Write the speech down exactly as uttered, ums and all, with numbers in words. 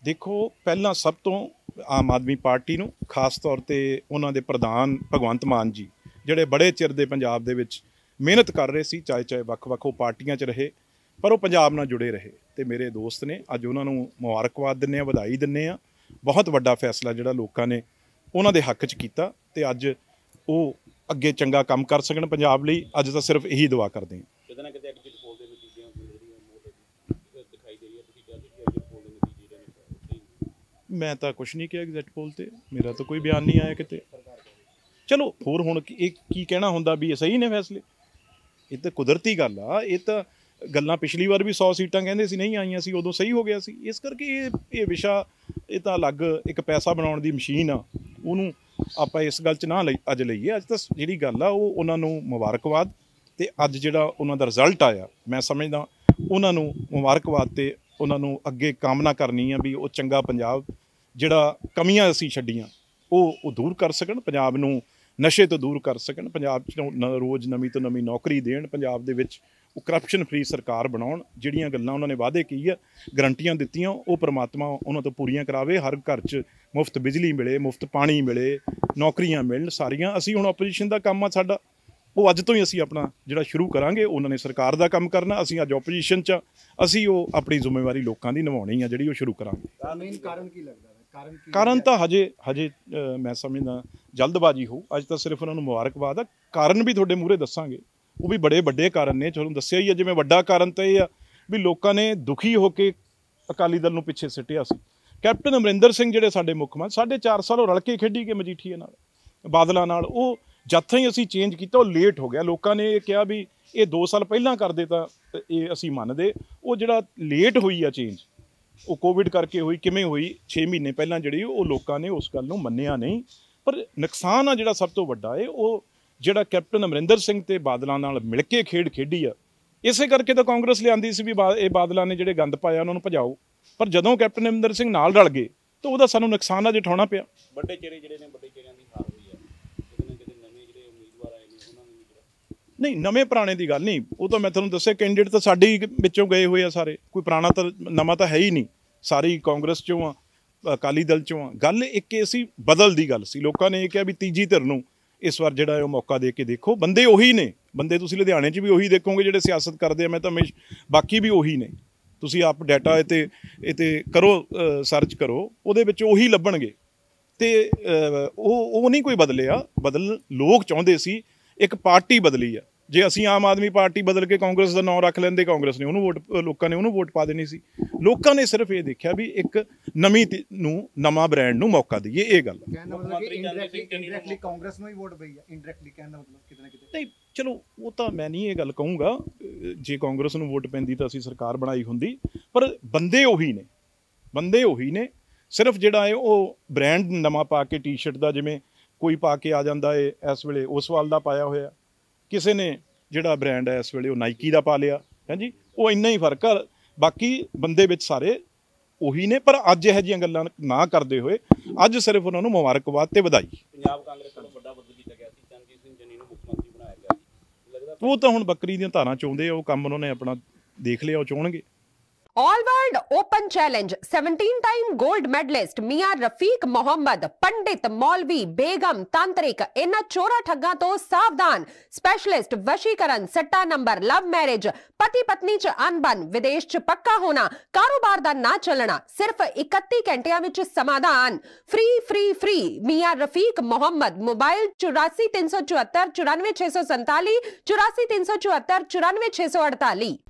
देखो पहला सब तो आम आदमी पार्टी ਨੂੰ ਖਾਸ ਤੌਰ ਤੇ ਉਹਨਾਂ ਦੇ ਪ੍ਰਧਾਨ ਭਗਵੰਤ ਮਾਨ ਜੀ ਜਿਹੜੇ ਬੜੇ ਚਿਰ ਦੇ ਪੰਜਾਬ ਦੇ ਵਿੱਚ ਮਿਹਨਤ ਕਰ ਰਹੇ ਸੀ, ਚਾਹੇ ਚਾਹੇ ਵੱਖ-ਵੱਖ ਉਹ ਪਾਰਟੀਆਂ 'ਚ ਰਹੇ ਪਰ ਉਹ ਪੰਜਾਬ ਨਾਲ ਜੁੜੇ ਰਹੇ ਤੇ ਮੇਰੇ ਦੋਸਤ ਨੇ। ਅੱਜ ਉਹਨਾਂ ਨੂੰ ਮੁਬਾਰਕਬਾਦ ਦਿੰਦੇ ਆ, ਵਧਾਈ ਦਿੰਦੇ ਆ। ਬਹੁਤ ਵੱਡਾ ਫੈਸਲਾ ਜਿਹੜਾ ਲੋਕਾਂ ਨੇ ਉਹਨਾਂ ਦੇ ਹੱਕ 'ਚ ਕੀਤਾ ਤੇ ਅੱਜ ਉਹ ਅੱਗੇ ਚੰਗਾ ਕੰਮ ਕਰ ਸਕਣ ਪੰਜਾਬ ਲਈ। ਅੱਜ ਤਾਂ ਸਿਰਫ ਇਹੀ ਦੁਆ ਕਰਦੇ ਹਾਂ। ਕਿਤੇ ਨਾ ਕਿਤੇ ਐਗਜ਼ਿਟ ਪੋਲ ਦੇ ਨਤੀਜਿਆਂ ਦਿਖਾਈ ਦੇ ਰਹੀ ਹੈ, ਤੁਸੀਂ ਕਹਿੰਦੇ ਕਿ ਐਗਜ਼ਿਟ ਪੋਲ ਦੇ ਨਤੀਜੇ ਨੇ मैं तो कुछ नहीं किया एग्जैक्ट पोल ते, मेरा तो कोई बयान नहीं आया किते। चलो होर हुण एक की कहना हुंदा भी सही ने फैसले, ये तो कुदरती गल आ। ये तो गल्लां पिछली बार भी सौ सीटां कहंदे सी नहीं आईयां सी, उदों सही हो गया सी। इस करके ये ये विशा ये तो अलग एक पैसा बनाउण दी मशीन आ, उहनूं आपां इस गल च ना लई अज लईए। अज तां जिहड़ी गल आ वो उहनां नूं मुबारकबाद ते अज जिहड़ा उहनां दा रिजल्ट आया मैं समझदा उहनां नूं मुबारकबाद ते उन्होंने अगे कामना करनी है भी वो चंगा पंजाब जिहड़ा कमियां असीं छड्डियां वो दूर कर सकन, पंजाब नूं नशे तो दूर कर सकन, पंजाब च रोज़ नवीं तो नवीं नौकरी देण, पंजाब दे विच वो करप्शन फ्री सरकार बनाउण। जिहड़ियां गल्लां उन्होंने वादे की है, गरंटियां दित्तियां, वो परमात्मा उन्हां तों पूरीआं करावे। हर घर च मुफ्त बिजली मिले, मुफ्त पानी मिले, नौकरियां मिलण सारियां। असीं हुण ओपोजिशन दा काम आ साडा, वो अज तो ही असी अपना जिहड़ा शुरू करांगे। उन्होंने सरकार का काम करना, असी अज ओपोजिशन च असी वो अपनी जिम्मेवारी लोगों की निभाउणी है जिहड़ी वो शुरू करांगे। कारण की लगदा है? कारण तो हजे हजे मैं समझदा जल्दबाजी हो। अज तो सिर्फ उन्होंने मुबारकबाद है, कारण भी तुहाडे मूहरे दसांगे। वो भी बड़े वड्डे कारण ने, तुहानूं दस्सिया ही है। जिवें वड्डा कारण तो यह आ भी लोगों ने दुखी होकर अकाली दल नूं पिछे सिटिया सी। कैप्टन अमरिंदर सिंह जिहड़े साडे मुख मंत्री, साढ़े चार साल रल के खेडी गए मजीठीए नाल, बादलों नाल। वो जद ही असी चेंज किया लेट हो गया। लोगों ने यह कहा भी ये दो साल पहला करते तो ये असी मनते। वो जो लेट हुई है चेंज, वो कोविड करके हुई, किमें हुई, छे महीने पहला जी वो लोगों ने उस गल मन्निया नहीं। पर नुकसान आ जो सब तो वड्डा है वो जो कैप्टन अमरिंदर सिंह ते बादलों नाल मिल के खेड खेडी आ। इस करके तो कांग्रेस लियांदी सी भी बा ये बादलों ने जोड़े गंद पाया उन्होंने भजाओ। पर जदों कैप्टन अमरिंदर सिंह नाल रल गए तो वह सानू नुकसान अज उठाना पिया। बड़े चेहरे जिहड़े ने बड़े चेहरिਆਂ ਦੀ ਹਾਰ ਹੋਈ ਹੈ, नहीं नवे पुराने की गल नहीं। वो तो मैं तुहानूं दस्सिया कैंਡੀਡੇਟ तो साडे विचों गए हुए आ सारे, कोई पुराना तो नवा तो है ही नहीं। सारी कांग्रेस चों आ, अकाली दल चों आ। गल एक सी बदल दी गल सी। लोगों ने यह कहा भी तीजी धिर नूं इस बार जिहड़ा वो मौका दे के देखो। बंदे उही ने, बंदे तुसीं लुधियाणे च भी उही देखोगे जिहड़े सियासत करते हैं। मैं तो हमेशा बाकी भी उही ने, तुसीं आप डाटा इते इते करो, सर्च करो, उहदे विच उही लभणगे। ते वो नहीं कोई बदलिया, बदल लोग चाहुंदे सी। एक पार्टी बदली है। जे असी आम आदमी पार्टी बदल के कांग्रेस का नाम रख लेंदे, कांग्रेस ने उन्होंने वोट, लोगों ने उन्होंने वोट पा देनी सी। लोगों ने सिर्फ ये देखा भी एक नवीं नूं नवां ब्रांड नूं मौका दईए। ये गल नहीं, चलो वो तो मैं नहीं ये गल कहूँगा। जे कांग्रेस नूं वोट पैंदी तो असी सरकार बनाई हुंदी, पर बंदे उही ने, बंदे उही ने। सिर्फ जिहड़ा है वो ब्रांड नवां पा के टी शर्ट का जिवें कोई पा के आ जाता है इस वेले उस वाल का पाया होया, किसी ने जिहड़ा ब्रांड है इस वेले वो नाइकी का पा लिया है जी। वो इन्ना ही फर्क है, बाकी बंदे विच सारे उही ने। पर अज इहो जिहियां गल्लां ना करदे होए अज सिर्फ उन्होंने मुबारकबाद ते वधाई। पंजाब कांग्रेस कोलों वड्डा बदल कीता गया सी, चरणजीत सिंह चन्नी नूं मुख मंत्री बनाया गया सी। लगदा वो तो हुण बकरी दीयां धारां चोंदे आ, वो काम उन्होंने अपना देख लिया, वो चोणगे। All world open challenge seventeen time gold medalist मियां रफीक मोहम्मद, पंडित, मौलवी, बेगम, तांत्रिक, इन्हां चोरा ठग्गां तो सावधान। स्पेशलिस्ट वशीकरण, सट्टा नंबर, लव मैरिज, पति पत्नी च अनबन, विदेश च पक्का होना, कारोबार दा ना चलना, सिर्फ इकत्ती घंटियां विच समाधान। फ्री फ्री फ्री मियां रफीक मोहम्मद। मोबाइल चौरासी तीन सौ चौहत्तर चौरानवे छे सौ संताली, चौरासी तीन सौ चौहत्तर चौरानवे छे सौ अड़ताली।